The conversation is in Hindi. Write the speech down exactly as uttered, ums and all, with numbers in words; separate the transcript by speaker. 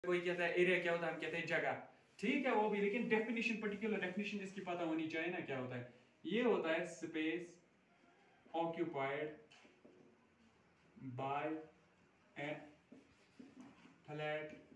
Speaker 1: कोई कहता है एरिया क्या होता है, हम कहते हैं जगह, ठीक है वो भी, लेकिन डेफिनेशन, पर्टिकुलर डेफिनेशन इसकी पता होनी चाहिए ना क्या होता है। ये होता है space occupied by a flat